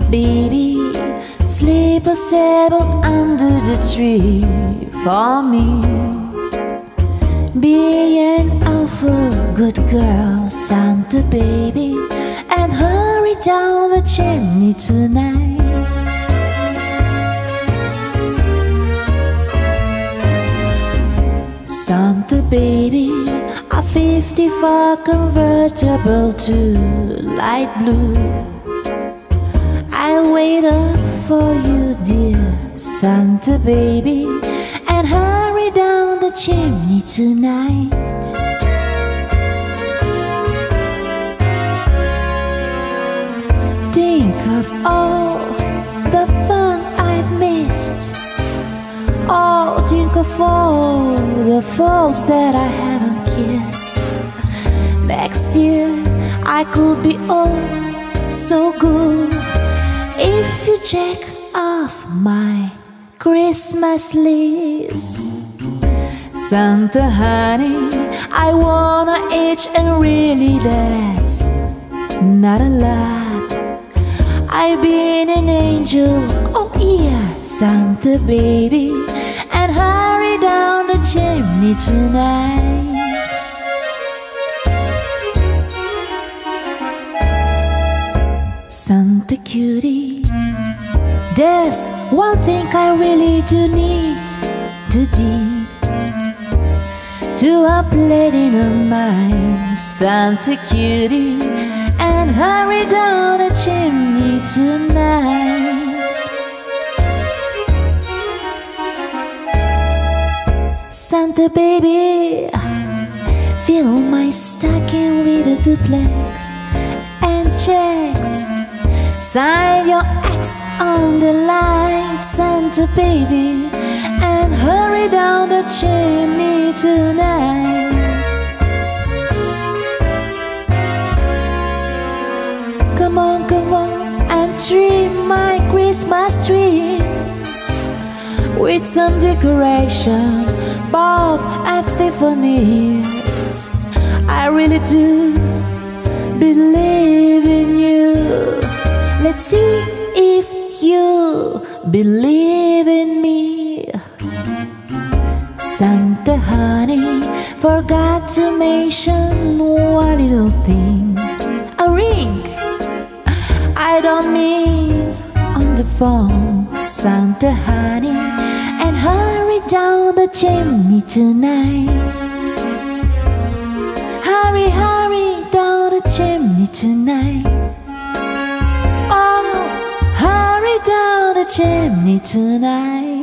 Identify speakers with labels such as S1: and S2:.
S1: Baby, sleep a sable under the tree for me. Be an awful good girl, Santa baby, and hurry down the chimney tonight. Santa baby, a 54 convertible to light blue. I'll wait up for you, dear Santa baby, and hurry down the chimney tonight. Think of all the fun I've missed. Oh, think of all the falls that I haven't kissed. Next year I could be oh so good if you check off my Christmas list. Santa honey, I wanna itch, and really that's not a lot. I've been an angel, oh yeah, Santa baby, and hurry down the chimney tonight. Santa cutie, there's one thing I really do need to deed to a platinum mine, Santa cutie, and hurry down the chimney tonight. Santa baby, fill my stocking with a duplex and checks. Sign your X on the line, Santa baby, and hurry down the chimney tonight. Come on, and trim my Christmas tree with some decoration, both epiphanies. I really do believe in you. Let's see if you believe in me. Santa honey, forgot to mention one little thing. A ring, I don't mean on the phone, Santa honey, and hurry down the chimney tonight. Hurry, hurry down the chimney tonight. Oh, hurry down the chimney tonight.